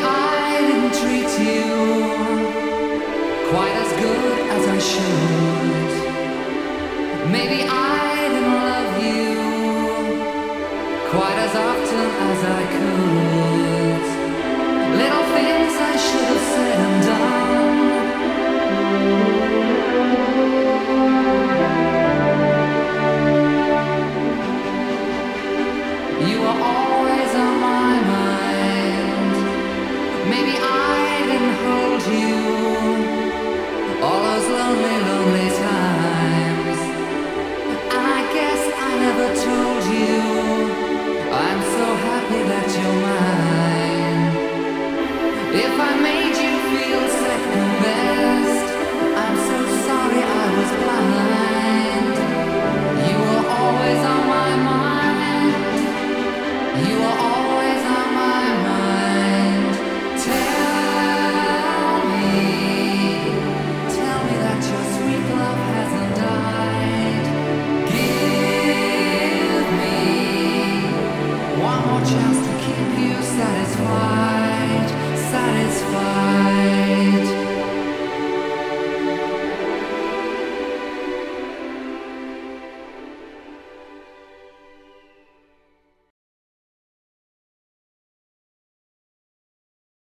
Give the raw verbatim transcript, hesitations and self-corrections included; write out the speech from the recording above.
I didn't treat you quite as good as I should. Maybe I didn't love you quite as often as I could. Little things I should have said and done. You were always on my mind. Maybe I didn't hold you all those lonely, lonely times. And I guess I never told you I'm so happy that you're mine. If